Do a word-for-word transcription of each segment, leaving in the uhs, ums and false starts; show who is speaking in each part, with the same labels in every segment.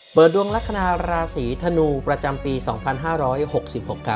Speaker 1: เปิดดวงลัคนาราศีธนูประจำปี สองพันห้าร้อยหกสิบหก ครับ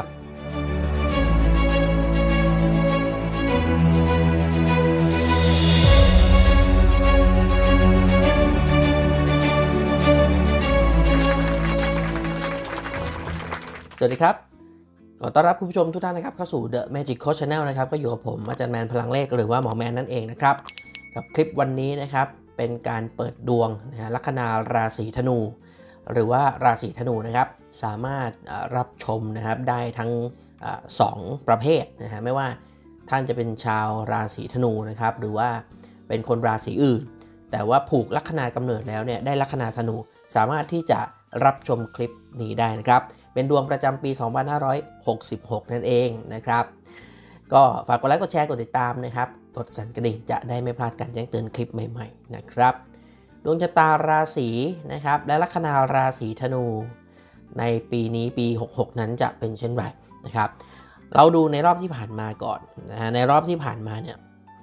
Speaker 1: สวัสดีครับขอต้อนรับคุณผู้ชมทุกท่านนะครับเข้าสู่ The Magic Coach Channel นะครับก็อยู่กับผมอาจารย์แมนพลังเลขหรือว่าหมอแมนนั่นเองนะครับกับคลิปวันนี้นะครับเป็นการเปิดดวงนะฮะลัคนาราศีธนูหรือว่าราศีธนูนะครับสามารถรับชมนะครับได้ทั้งสองประเภทนะฮะไม่ว่าท่านจะเป็นชาวราศีธนูนะครับหรือว่าเป็นคนราศีอื่นแต่ว่าผูกลัคนากำเนิดแล้วเนี่ยได้ลัคนาธนูสามารถที่จะรับชมคลิปนี้ได้นะครับเป็นดวงประจำปี สองพันห้าร้อยหกสิบหก นั่นเองนะครับก็ฝากกดไลค์กดแชร์กดติดตามนะครับกดสั่นกระดิ่งจะได้ไม่พลาดการแจ้งเตือนคลิปใหม่ๆนะครับดวงชะตาราศีนะครับและลัคนาราศีธนูในปีนี้ปีหกสิบหกนั้นจะเป็นเช่นไรนะครับเราดูในรอบที่ผ่านมาก่อนนะฮะในรอบที่ผ่านมาเนี่ย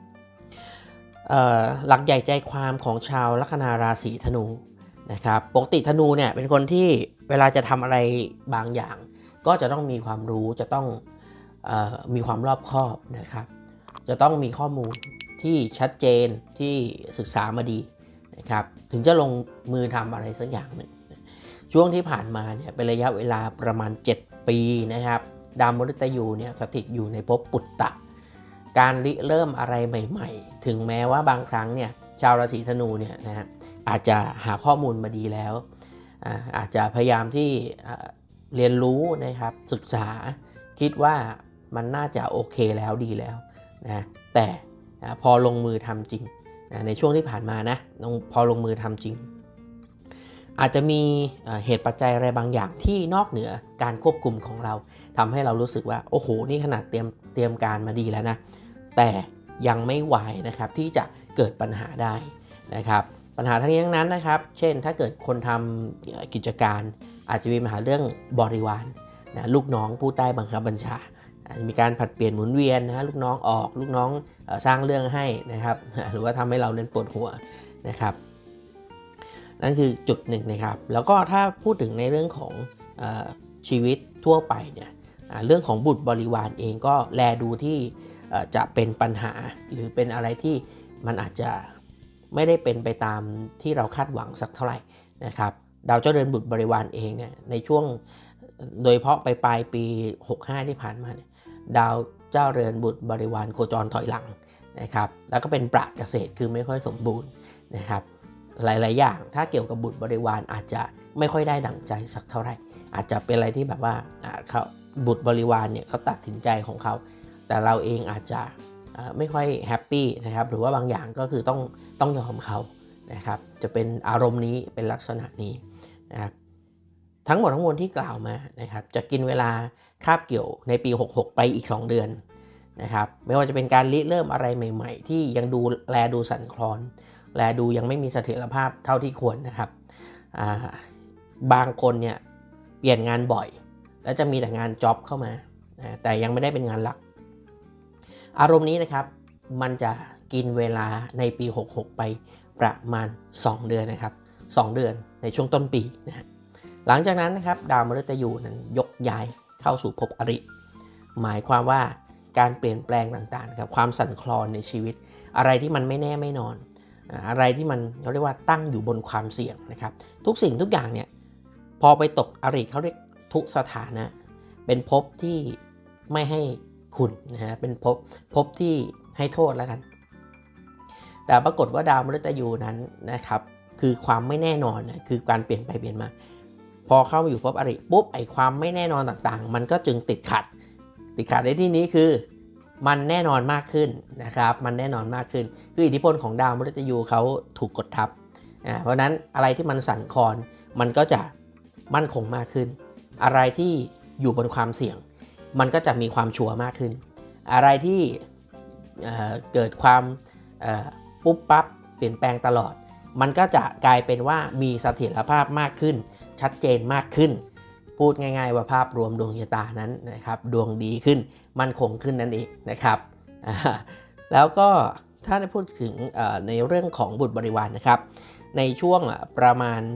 Speaker 1: หลักใหญ่ใจความของชาวลัคนาราศีธนูนะครับปกติธนูเนี่ยเป็นคนที่เวลาจะทำอะไรบางอย่างก็จะต้องมีความรู้จะต้องเอ่อมีความรอบคอบนะครับจะต้องมีข้อมูลที่ชัดเจนที่ศึกษามาดีนะครับถึงจะลงมือทำอะไรสักอย่างหนึ่งช่วงที่ผ่านมาเนี่ยเป็นระยะเวลาประมาณเจ็ดปีนะครับดาวมฤตยูเนี่ยสถิตอยู่ในภพปุตตะการริเริ่มอะไรใหม่ๆถึงแม้ว่าบางครั้งเนี่ยชาวราศีธนูเนี่ยนะฮะอาจจะหาข้อมูลมาดีแล้วอาจจะพยายามที่เรียนรู้นะครับศึกษาคิดว่ามันน่าจะโอเคแล้วดีแล้วนะแต่พอลงมือทำจริงในช่วงที่ผ่านมานะพอลงมือทำจริงอาจจะมีเหตุปัจจัยอะไรบางอย่างที่นอกเหนือการควบคุมของเราทำให้เรารู้สึกว่าโอ้โหนี่ขนาดเตรียมเตรียมการมาดีแล้วนะแต่ยังไม่ไหวนะครับที่จะเกิดปัญหาได้นะครับปัญหาทั้งนี้ทั้งนั้นนะครับเช่นถ้าเกิดคนทำกิจการอาจจะมีปัญหาเรื่องบริวารนะลูกน้องผู้ใต้บังคับบัญชาอาจจะมีการผัดเปลี่ยนหมุนเวียนนะลูกน้องออกลูกน้องสร้างเรื่องให้นะครับหรือว่าทำให้เราเน้นปวดหัวนะครับนั่นคือจุดหนึ่งนะครับแล้วก็ถ้าพูดถึงในเรื่องของเออชีวิตทั่วไปเนี่ยเรื่องของบุตรบริวารเองก็แลดูที่จะเป็นปัญหาหรือเป็นอะไรที่มันอาจจะไม่ได้เป็นไปตามที่เราคาดหวังสักเท่าไหร่นะครับดาวเจ้าเรือนบุตรบริวารเองเนี่ยในช่วงโดยเฉพาะไปปลายปีหกสิบห้าที่ผ่านมาเนี่ยดาวเจ้าเรือนบุตรบริวารโคจรถอยหลังนะครับแล้วก็เป็นปราดเกษตรคือไม่ค่อยสมบูรณ์นะครับหลายๆอย่างถ้าเกี่ยวกับบุตรบริวารอาจจะไม่ค่อยได้ดั่งใจสักเท่าไหร่อาจจะเป็นอะไรที่แบบว่าเขาบุตรบริวารเนี่ยเขาตัดสินใจของเขาแต่เราเองอาจจะไม่ค่อยแฮปปี้นะครับหรือว่าบางอย่างก็คือต้องต้องยอมเขานะครับจะเป็นอารมณ์นี้เป็นลักษณะนี้นะครับทั้งหมดทั้งมวลที่กล่าวมานะครับจะกินเวลาคาบเกี่ยวในปีหกสิบหกไปอีกสองเดือนนะครับไม่ว่าจะเป็นการริเริ่มอะไรใหม่ๆที่ยังดูแลดูสั่นคลอนแลดูยังไม่มีเสถียรภาพเท่าที่ควรนะครับบางคนเนี่ยเปลี่ยนงานบ่อยและจะมีแต่งานจ็อบเข้ามาแต่ยังไม่ได้เป็นงานหลักอารมณ์นี้นะครับมันจะกินเวลาในปีหกสิบหกไปประมาณสองเดือนนะครับสองเดือนในช่วงต้นปีนะหลังจากนั้นนะครับดาวมฤตยูนั้นยกย้ายเข้าสู่ภพอริหมายความว่าการเปลี่ยนแปลงต่างๆครับความสั่นคลอนในชีวิตอะไรที่มันไม่แน่ไม่นอนอะไรที่มันเราเรียกว่าตั้งอยู่บนความเสี่ยงนะครับทุกสิ่งทุกอย่างเนี่ยพอไปตกอริเขาเรียกทุสถานะเป็นภพที่ไม่ให้คุณนะฮะเป็นภพภพที่ให้โทษแล้วกันแต่ปรากฏว่าดาวมฤตยูนั้นนะครับคือความไม่แน่นอนนะคือการเปลี่ยนไปเปลี่ยนมาพอเข้ามาอยู่ภพอริปุ๊บไอ้ความไม่แน่นอนต่างๆมันก็จึงติดขัดติดขัดในที่นี้คือมันแน่นอนมากขึ้นนะครับมันแน่นอนมากขึ้นคืออิทธิพลของดาวมฤตยูเขาถูกกดทับอ่าเพราะนั้นอะไรที่มันสั่นคลอนมันก็จะมั่นคงมากขึ้นอะไรที่อยู่บนความเสี่ยงมันก็จะมีความชัวร์มากขึ้นอะไรที่เอ่อเกิดความเอ่อปุ๊บปั๊บเปลี่ยนแปลงตลอดมันก็จะกลายเป็นว่ามีเสถียรภาพมากขึ้นชัดเจนมากขึ้นพูดง่ายๆว่าภาพรวมดวงชะตานั้นนะครับดวงดีขึ้นมั่นคงขึ้นนั่นเองนะครับแล้วก็ถ้าได้พูดถึงในเรื่องของบุตรบริวารนะครับในช่วงประมาณ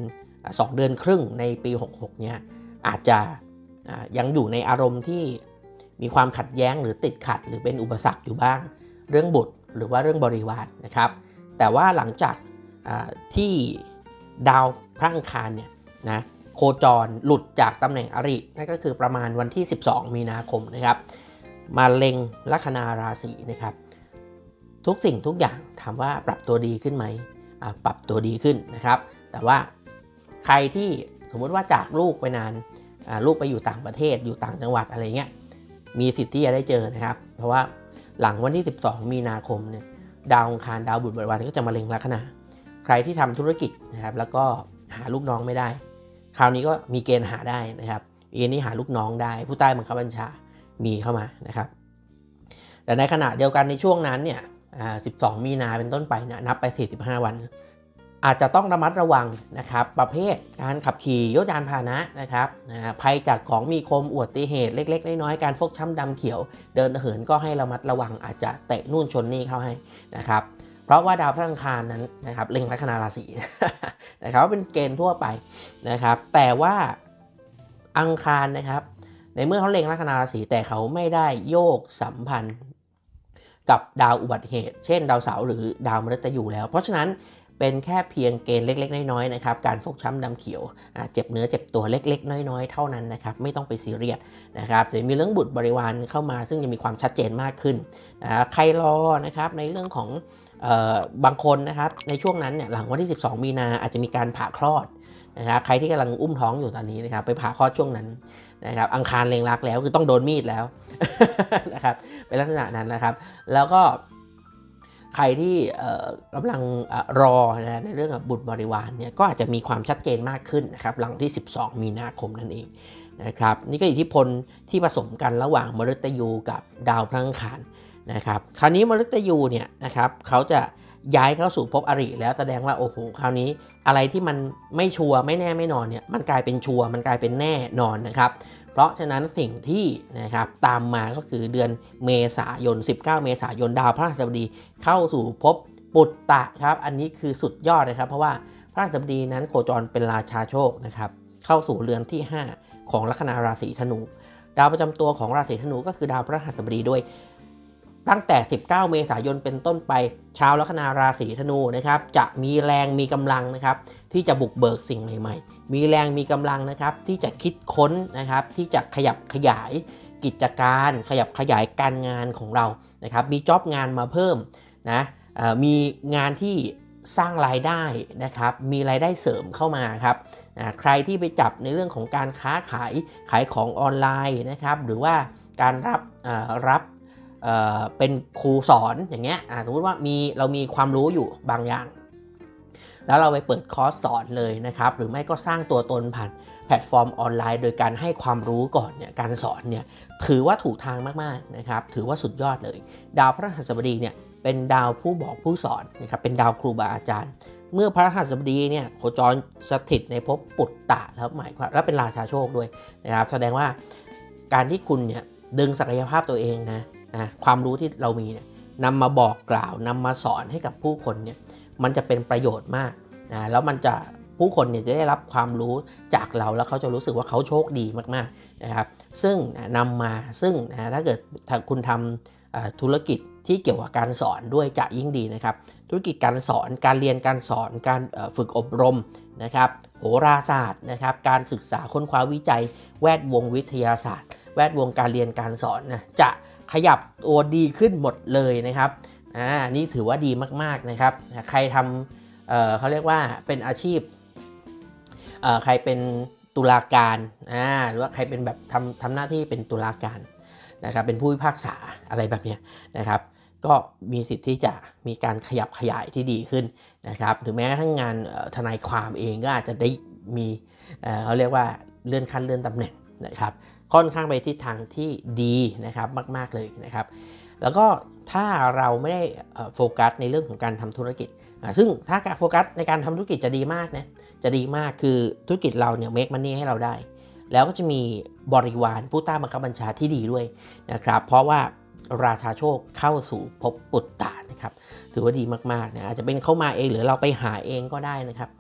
Speaker 1: สองเดือนครึ่งในปีหกหกเนี่ยอาจจะยังอยู่ในอารมณ์ที่มีความขัดแย้งหรือติดขัดหรือเป็นอุปสรรคอยู่บ้างเรื่องบุตรหรือว่าเรื่องบริวารนะครับแต่ว่าหลังจากที่ดาวพระอังคารเนี่ยนะโคจรหลุดจากตำแหน่งอรินั่นก็คือประมาณวันที่สิบสองมีนาคมนะครับมาเล็งลัคนาราศีนะครับทุกสิ่งทุกอย่างถามว่าปรับตัวดีขึ้นไหมปรับตัวดีขึ้นนะครับแต่ว่าใครที่สมมุติว่าจากลูกไปนานลูกไปอยู่ต่างประเทศอยู่ต่างจังหวัดอะไรเงี้ยมีสิทธิ์ที่จะได้เจอนะครับเพราะว่าหลังวันที่สิบสองมีนาคมเนี่ยดาวอังคารดาวบุตรบริวารก็จะมาเล็งลัคนาใครที่ทำธุรกิจนะครับแล้วก็หาลูกน้องไม่ได้คราวนี้ก็มีเกณฑ์หาได้นะครับเกณฑ์นี้หาลูกน้องได้ผู้ใต้บังคับบัญชามีเข้ามานะครับแต่ในขณะเดียวกันในช่วงนั้นเนี่ยสิบสองมีนาเป็นต้นไปเนี่ยนับไปสี่สิบห้าวันอาจจะต้องระมัดระวังนะครับประเภทการขับขี่ยถยานพาหนะนะครับภัยจากของมีคมอุบัติเหตุเล็กๆน้อยๆการฟกช้ำดำเขียวเดินเหินก็ให้ระมัดระวังอาจจะเตะนู่นชนนี่เข้าให้นะครับเพราะว่าดาวพฤหัสนั้นนะครับเล็งลัคนาราศีนะครับเป็นเกณฑ์ทั่วไปนะครับแต่ว่าอังคารนะครับในเมื่อเขาเล็งลัคนาราศีแต่เขาไม่ได้โยกสัมพันธ์กับดาวอุบัติเหตุเช่นดาวเสาร์หรือดาวมฤตยูแล้วเพราะฉะนั้นเป็นแค่เพียงเกณฑ์เล็กๆน้อยๆนะครับการฟกช้ำดำเขียวเจ็บเนื้อเจ็บตัวเล็กๆน้อยๆเท่านั้นนะครับไม่ต้องไปซีเรียสนะครับจะมีเรื่องบุตรบริวารเข้ามาซึ่งจะมีความชัดเจนมากขึ้นนะใครรอนะครับในเรื่องของบางคนนะครับในช่วงนั้นเนี่ยหลังวันที่สิบสองมีนาอาจจะมีการผ่าคลอดนะครับใครที่กำลังอุ้มท้องอยู่ตอนนี้นะครับไปผ่าคลอดช่วงนั้นนะครับอังคารเล็งรักแล้วคือต้องโดนมีดแล้วนะครับเป็นลักษณะนั้นนะครับแล้วก็ใครที่กำลังรอนะในเรื่องบุตรบริวารเนี่ยก็อาจจะมีความชัดเจนมากขึ้นนะครับหลังที่สิบสองมีนาคมนั่นเองนะครับนี่ก็อิทธิพลที่ผสมกันระหว่างมฤตยูกับดาวพฤหัสนะครับคราวนี้มฤตยูเนี่ยนะครับเขาจะย้ายเข้าสู่ภพอริแล้วแสดงว่าโอ้โหคราวนี้อะไรที่มันไม่ชัวร์ไม่แน่ไม่นอนเนี่ยมันกลายเป็นชัวร์มันกลายเป็นแน่นอนนะครับเพราะฉะนั้นสิ่งที่นะครับตามมาก็คือเดือนเมษายนสิบเก้าเมษายนดาวพฤหัสบดีเข้าสู่ภพปุตตะครับอันนี้คือสุดยอดนะครับเพราะว่าพฤหัสบดีนั้นโคจรเป็นราชาโชคนะครับเข้าสู่เรือนที่ห้าของลัคนาราศีธนูดาวประจำตัวของราศีธนูก็คือดาวพฤหัสบดีด้วยตั้งแต่สิบเก้าเมษายนเป็นต้นไปชาวลัคนาราศีธนูนะครับจะมีแรงมีกำลังนะครับที่จะบุกเบิกสิ่งใหม่ๆมีแรงมีกำลังนะครับที่จะคิดค้นนะครับที่จะขยับขยายกิจการขยับขยายการงานของเรานะครับมีจ็อบงานมาเพิ่มนะมีงานที่สร้างรายได้นะครับมีรายได้เสริมเข้ามาครับใครที่ไปจับในเรื่องของการค้าขายขายของออนไลน์นะครับหรือว่าการรับรับเอ่อเป็นครูสอนอย่างเงี้ยสมมติว่ามีเรามีความรู้อยู่บางอย่างแล้วเราไปเปิดคอร์สสอนเลยนะครับหรือไม่ก็สร้างตัวตนผ่านแพลตฟอร์มออนไลน์โดยการให้ความรู้ก่อนเนี่ยการสอนเนี่ยถือว่าถูกทางมากๆนะครับถือว่าสุดยอดเลยดาวพฤหัสบดีเนี่ยเป็นดาวผู้บอกผู้สอนนะครับเป็นดาวครูบาอาจารย์เมื่อพฤหัสบดีเนี่ยโคจรสถิตในภพปุตตะแล้วหมายความแล้วเป็นราชาโชคด้วยนะครับแสดงว่าการที่คุณเนี่ยดึงศักยภาพตัวเองนะนะความรู้ที่เรามีเนี่ยนำมาบอกกล่าวนำมาสอนให้กับผู้คนเนี่ยมันจะเป็นประโยชน์มากนะแล้วมันจะผู้คนเนี่ยจะได้รับความรู้จากเราแล้วเขาจะรู้สึกว่าเขาโชคดีมากๆนะครับซึ่งนะนำมาซึ่งนะถ้าเกิดคุณทำธุรกิจที่เกี่ยวกับการสอนด้วยจะยิ่งดีนะครับธุรกิจการสอนการเรียนการสอนการฝึกอบรมนะครับโหราศาสตร์นะครับการศึกษาค้นคว้าวิจัยแวดวงวิทยาศาสตร์แวดวงการเรียนการสอนนะจะขยับตัวดีขึ้นหมดเลยนะครับอ่านี่ถือว่าดีมากๆนะครับใครทำ เอ่อเขาเรียกว่าเป็นอาชีพเอ่อใครเป็นตุลาการอ่าหรือว่าใครเป็นแบบทำทำหน้าที่เป็นตุลาการนะครับเป็นผู้พิพากษาอะไรแบบนี้นะครับก็มีสิทธิ์ที่จะมีการขยับขยายที่ดีขึ้นนะครับหรือแม้กระทั่งงานทนายความเองก็อาจจะได้มีเอ่อเขาเรียกว่าเลื่อนขั้นเลื่อนตำแหน่งนะครับค่อนข้างไปทิศทางที่ดีนะครับมากๆเลยนะครับแล้วก็ถ้าเราไม่ได้โฟกัสในเรื่องของการทำธุรกิจซึ่งถ้าการโฟกัสในการทำธุรกิจจะดีมากนะจะดีมากคือธุรกิจเราเนี่ยเมคมันนี่ให้เราได้แล้วก็จะมีบริวารผู้ใต้บังคับบัญชาที่ดีด้วยนะครับเพราะว่าราชาโชคเข้าสู่ภพปุตตะนะครับถือว่าดีมากๆนะอาจจะเป็นเข้ามาเองหรือเราไปหาเองก็ได้นะครับ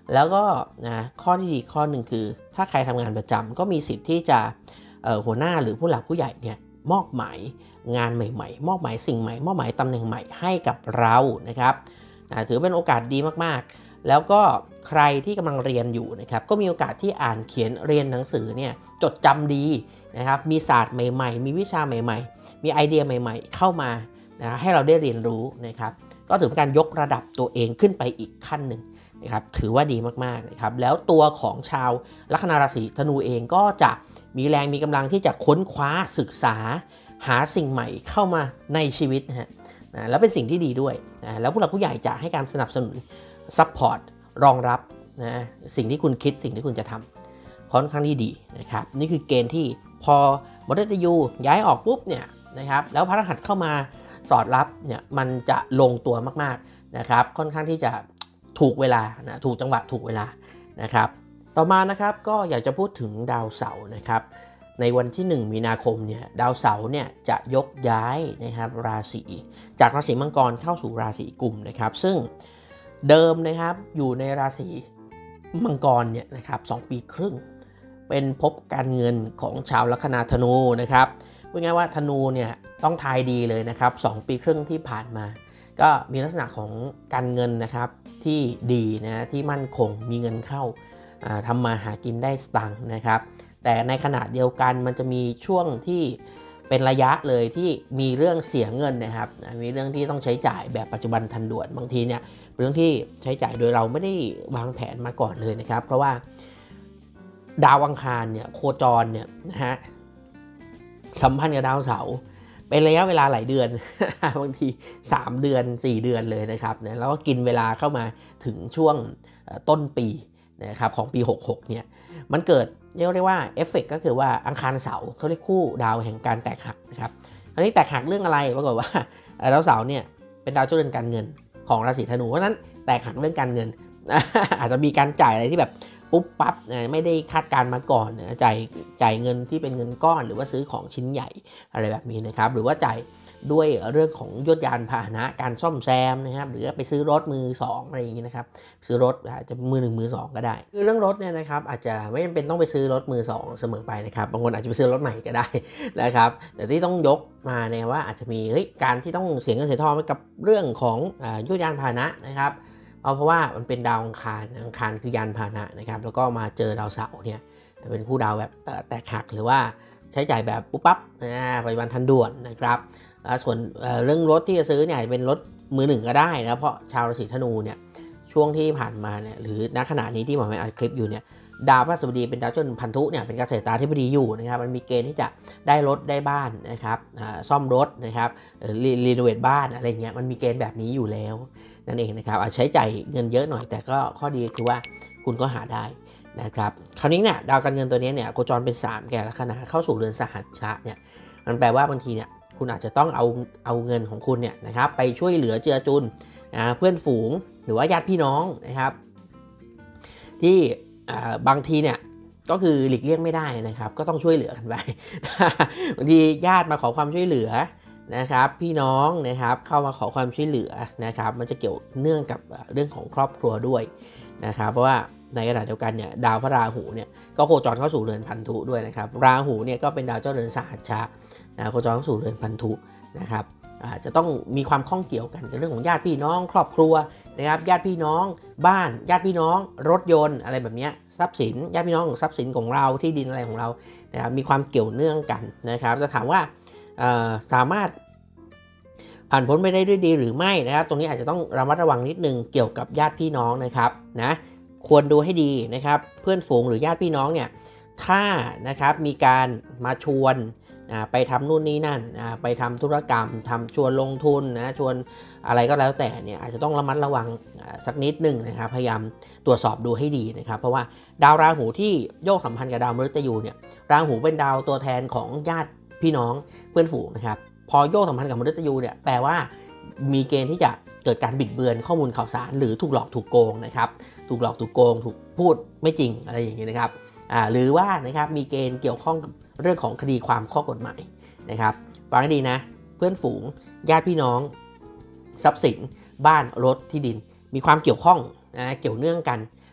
Speaker 1: แล้วก็นะข้อที่ดีข้อหนึ่งคือถ้าใครทำงานประจำก็มีสิทธิ์ที่จะหัวหน้าหรือผู้หลักผู้ใหญ่เนี่ยมอบหมายงานใหม่ๆมอบหมายสิ่งใหม่มอบหมายตำแหน่งใหม่ให้กับเรานะครับนะถือเป็นโอกาสดีมากๆแล้วก็ใครที่กำลังเรียนอยู่นะครับก็มีโอกาสที่อ่านเขียนเรียนหนังสือเนี่ยจดจำดีนะครับมีศาสตร์ใหม่ๆมีวิชาใหม่ๆมีไอเดียใหม่ๆเข้ามานะให้เราได้เรียนรู้นะครับก็ถือเป็นการยกระดับตัวเองขึ้นไปอีกขั้นหนึ่งนะครับถือว่าดีมากๆนะครับแล้วตัวของชาวลัคนาราศีธนูเองก็จะมีแรงมีกำลังที่จะค้นคว้าศึกษาหาสิ่งใหม่เข้ามาในชีวิตนะฮะนะแล้วเป็นสิ่งที่ดีด้วยนะแล้วผู้หลักผู้ใหญ่จะให้การสนับสนุนซัพพอร์ตรองรับนะสิ่งที่คุณคิดสิ่งที่คุณจะทำค่อนข้างที่ดีนะครับนี่คือเกณฑ์ที่พอมฤตยูย้ายออกปุ๊บเนี่ยนะครับแล้วพระรหัสเข้ามาสอดรับเนี่ยมันจะลงตัวมากๆนะครับค่อนข้างที่จะถูกเวลานะถูกจังหวะถูกเวลานะครับต่อมานะครับก็อยากจะพูดถึงดาวเสาร์นะครับในวันที่หนึ่งมีนาคมเนี่ยดาวเสาร์เนี่ยจะยกย้ายนะครับราศีจากราศีมังกรเข้าสู่ราศีกุมนะครับซึ่งเดิมนะครับอยู่ในราศีมังกรเนี่ยนะครับสองปีครึ่งเป็นภพการเงินของชาวลัคนาธนูนะครับพูดง่ายว่าธนูเนี่ยต้องทายดีเลยนะครับสองปีครึ่งที่ผ่านมาก็มีลักษณะของการเงินนะครับที่ดีนะที่มั่นคงมีเงินเข้าทำมาหากินได้สตังค์นะครับแต่ในขณะเดียวกันมันจะมีช่วงที่เป็นระยะเลยที่มีเรื่องเสียเงินนะครับมีเรื่องที่ต้องใช้จ่ายแบบปัจจุบันทันด่วนบางทีเนี่ยเป็นเรื่องที่ใช้จ่ายโดยเราไม่ได้วางแผนมาก่อนเลยนะครับเพราะว่าดาวอังคารเนี่ยโคจรเนี่ยนะฮะสัมพันธ์กับดาวเสาร์เป็นระยะเวลาหลายเดือน บางทีสามเดือนสี่เดือนเลยนะครับนะแล้วก็กินเวลาเข้ามาถึงช่วงต้นปีนะครับของปีหกสิบหกเนี่ยมันเกิดเรียกได้ว่าเอฟเฟกต์ก็คือว่าอังคารเสาร์เขาเรียกคู่ดาวแห่งการแตกหักนะครับอันนี้แตกหักเรื่องอะไรปรากฏว่าดาวเสาร์เนี่ยเป็นดาวเจ้าเรือนการเงินของราศีธนูเพราะนั้นแตกหักเรื่องการเงิน อาจจะมีการจ่ายอะไรที่แบบปุ๊บปั๊บไม่ได้คาดการมาก่อนจ่ายจ่ายเงินที่เป็นเงินก้อนหรือว่าซื้อของชิ้นใหญ่อะไรแบบนี้นะครับหรือว่าจ่ายด้วยเรื่องของยศยานพาหนะการซ่อมแซมนะครับหรือไปซื้อรถมือสองอะไรอย่างนี้นะครับซื้อรถอาจจะมือหนึ่งมือสองก็ได้คือเรื่องรถเนี่ยนะครับอาจจะไม่จำเป็นต้องไปซื้อรถมือสองเสมอไปนะครับบางคนอาจจะไปซื้อรถใหม่ก็ได้นะครับแต่ที่ต้องยกมาเนี่ยว่าอาจจะมีเฮ้ยการที่ต้องเสียเงินเสียทองไปกับเรื่องของยศยานพาหนะนะครับเอาเพราะว่ามันเป็นดาวอังคารอังคารคือยานพาหนะนะครับแล้วก็มาเจอดาวเสาร์เนี่ยเป็นคู่ดาวแบบแตกหักหรือว่าใช้จ่ายแบบปุ๊บปั๊บนะปัจจุบันทันด่วนนะครับส่วนเรื่องรถที่จะซื้อเนี่ยเป็นรถมือหนึ่งก็ได้นะเพราะชาวราศีธนูเนี่ยช่วงที่ผ่านมาเนี่ยหรือณขณะนี้ที่หมอแมนอัดคลิปอยู่เนี่ยดาวพฤหัสบดีเป็นดาวเจ้าพันธุเนี่ยเป็นเกษตราธิบดีอยู่นะครับมันมีเกณฑ์ที่จะได้รถได้บ้านนะครับซ่อมรถนะครับรีโนเวทบ้านอะไรเงี้ยมันมีเกณฑ์แบบนี้อยู่แล้วนั่นเองนะครับอาจใช้จ่ายเงินเยอะหน่อยแต่ก็ข้อดีคือว่าคุณก็หาได้นะครับคราวนี้เนี่ยดาวการเงินตัวนี้เนี่ยโคจรเป็นสามแก่ลัคนาเข้าสู่เรือนสหัชชะเนี่ยมันแปลว่าบางทีเนี่ยคุณอาจจะต้องเอาเอาเงินของคุณเนี่ยนะครับไปช่วยเหลือเจือจุนนะเพื่อนฝูงหรือว่าญาติพี่น้องนะครับที่บางทีเนี่ยก็คือหลีกเลี่ยงไม่ได้นะครับก็ต้องช่วยเหลือกันไป บางทีญาติมาขอความช่วยเหลือนะครับพี่น้องนะครับเข้ามาขอความช่วยเหลือนะครับมันจะเกี่ยวเนื่องกับเรื่องของครอบครัวด้วยนะครับเพราะว่าในขณะเดียวกันเนี่ยดาวพระราหูเนี่ยก็โคจรเข้าสู่เรือนพันธุด้วยนะครับราหูเนี่ยก็เป็นดาวเจ้าเรือนสหัชชะนะโคจรเข้าสู่เรือนพันธุนะครับอาจจะต้องมีความข้องเกี่ยวกันกับเรื่องของญาติพี่น้องครอบครัวนะครับญาติพี่น้องบ้านญาติพี่น้องรถยนต์อะไรแบบนี้ทรัพย์สินญาติพี่น้องของทรัพย์สินของเราที่ดินอะไรของเรานะครับมีความเกี่ยวเนื่องกันนะครับจะถามว่าสามารถผ่านพ้นไปได้ด้วยดีหรือไม่นะครับตรงนี้อาจจะต้องระมัดระวังนิดนึงเกี่ยวกับญาติพี่น้องนะครับนะควรดูให้ดีนะครับเพื่อนฝูงหรือญาติพี่น้องเนี่ยถ้านะครับมีการมาชวนไปทำนู่นนี่นั่นไปทำธุรกรรมทำชวนลงทุนนะชวนอะไรก็แล้วแต่เนี่ยอาจจะต้องระมัดระวังสักนิดนึงนะครับพยายามตรวจสอบดูให้ดีนะครับเพราะว่าดาวราหูที่โยกสัมพันธ์กับดาวมฤตยูเนี่ยราหูเป็นดาวตัวแทนของญาติพี่น้องเพื่อนฝูงนะครับพอโยกสัมพันธ์กับมฤตยูเนี่ยแปลว่ามีเกณฑ์ที่จะเกิดการบิดเบือนข้อมูลข่าวสารหรือถูกหลอกถูกโกงนะครับถูกหลอกถูกโกงถูกพูดไม่จริงอะไรอย่างเงี้ยนะครับอ่าหรือว่านะครับมีเกณฑ์เกี่ยวข้องกับเรื่องของคดีความข้อกฎหมายนะครับฟังให้ดีนะเพื่อนฝูงญาติพี่น้องทรัพย์สินบ้านรถที่ดินมีความเกี่ยวข้องนะเกี่ยวเนื่องกัน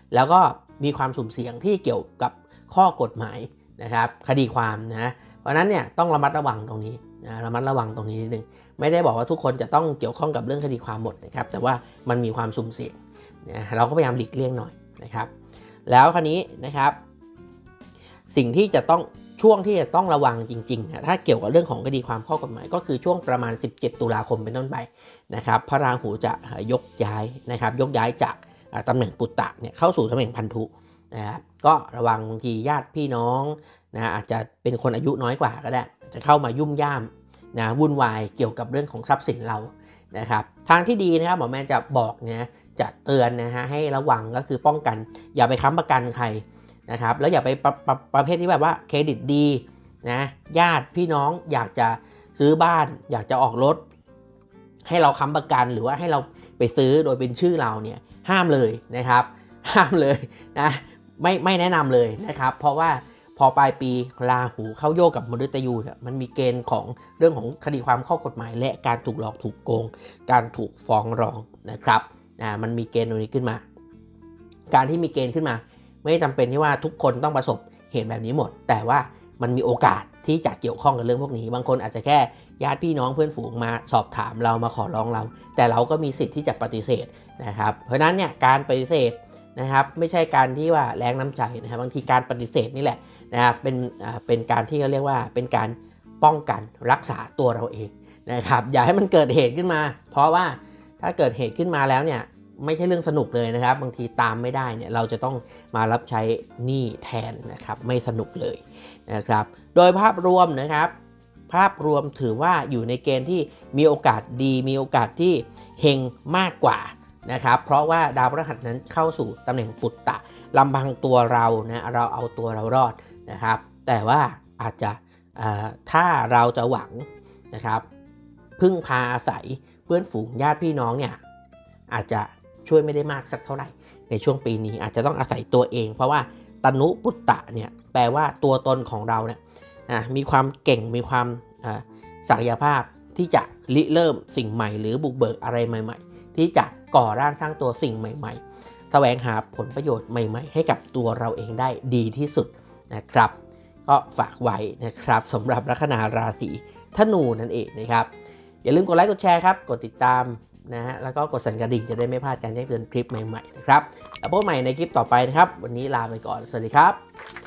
Speaker 1: แล้วก็มีความสุ่มเสี่ยงที่เกี่ยวกับข้อกฎหมายนะครับคดีความนะเพราะนั้นเนี่ยต้องระมัดระวังตรงนี้นะระมัดระวังตรงนี้นิดนึงไม่ได้บอกว่าทุกคนจะต้องเกี่ยวข้องกับเรื่องคดีความหมดนะครับแต่ว่ามันมีความสุ่มเสี่ยงนะเราก็พยายามหลีกเลี่ยงหน่อยนะครับแล้วคราวนี้นะครับสิ่งที่จะต้องช่วงที่จะต้องระวังจริงๆนะถ้าเกี่ยวกับเรื่องของคดีความข้อกฎหมายก็คือช่วงประมาณสิบเจ็ดตุลาคมเป็นต้นไปนะครับพระราหูจะยกย้ายนะครับยกย้ายจากตำแหน่งปุตตะเนี่ยเข้าสู่ตำแหน่งพันธุนะครับก็ระวังบางทีญาติพี่น้องนะอาจจะเป็นคนอายุน้อยกว่าก็ได้จะเข้ามายุ่มย่ามนะวุ่นวายเกี่ยวกับเรื่องของทรัพย์สินเรานะครับทางที่ดีนะครับหมอแมนจะบอกนะจะเตือนนะฮะให้ระวังก็คือป้องกันอย่าไปค้ำประกันใครนะครับแล้วอย่าไปประประประเภทที่แบบว่าเครดิตดีนะญาติพี่น้องอยากจะซื้อบ้านอยากจะออกรถให้เราค้ำประกันหรือว่าให้เราไปซื้อโดยเป็นชื่อเราเนี่ยห้ามเลยนะครับห้ามเลยนะไม่ไม่แนะนำเลยนะครับเพราะว่าพอปลายปีราหูเข้าโยกกับมฤตยูเนี่ยมันมีเกณฑ์ของเรื่องของคดีความข้อกฎหมายและการถูกหลอกถูกโกงการถูกฟ้องร้องนะครับอ่ามันมีเกณฑ์ตรงนี้ขึ้นมาการที่มีเกณฑ์ขึ้นมาไม่จำเป็นที่ว่าทุกคนต้องประสบเหตุแบบนี้หมดแต่ว่ามันมีโอกาสที่จะเกี่ยวข้องกับเรื่องพวกนี้บางคนอาจจะแค่ญาติพี่น้องเพื่อนฝูงมาสอบถามเรามาขอร้องเราแต่เราก็มีสิทธิ์ที่จะปฏิเสธนะครับเพราะนั้นเนี่ยการปฏิเสธนะครับไม่ใช่การที่ว่าแรงน้ำใจนะครับบางทีการปฏิเสธนี่แหละนะครับเป็นอ่าเป็นการที่เขาเรียกว่าเป็นการป้องกันรักษาตัวเราเองนะครับอย่าให้มันเกิดเหตุขึ้นมาเพราะว่าถ้าเกิดเหตุขึ้นมาแล้วเนี่ยไม่ใช่เรื่องสนุกเลยนะครับบางทีตามไม่ได้เนี่ยเราจะต้องมารับใช้หนี้แทนนะครับไม่สนุกเลยนะครับโดยภาพรวมนะครับภาพรวมถือว่าอยู่ในเกณฑ์ที่มีโอกาสดีมีโอกาสที่เฮงมากกว่านะครับเพราะว่าดาวพฤหัสนั้นเข้าสู่ตำแหน่งปุตตะลำพังตัวเรานะเราเอาตัวเรารอดนะครับแต่ว่าอาจจะถ้าเราจะหวังนะครับพึ่งพาอาศัยเพื่อนฝูงญาติพี่น้องเนี่ยอาจจะช่วยไม่ได้มากสักเท่าไหร่ในช่วงปีนี้อาจจะต้องอาศัยตัวเองเพราะว่าตนุปุตตะเนี่ยแปลว่าตัวตนของเราเนี่ยมีความเก่งมีความศักยภาพที่จะริเริ่มสิ่งใหม่หรือบุกเบิกอะไรใหม่ๆที่จะก่อร่างสร้างตัวสิ่งใหม่ๆแสวงหาผลประโยชน์ใหม่ๆให้กับตัวเราเองได้ดีที่สุดนะครับก็ฝากไว้นะครับสำหรับลัคนาราศีธนูนั่นเองนะครับอย่าลืมกดไลค์กดแชร์ครับกดติดตามนะฮะแล้วก็กดสั่นกระดิ่งจะได้ไม่พลาดการแจ้งเตือนคลิปใหม่ๆนะครับแล้วพบใหม่ในคลิปต่อไปนะครับวันนี้ลาไปก่อนสวัสดีครับ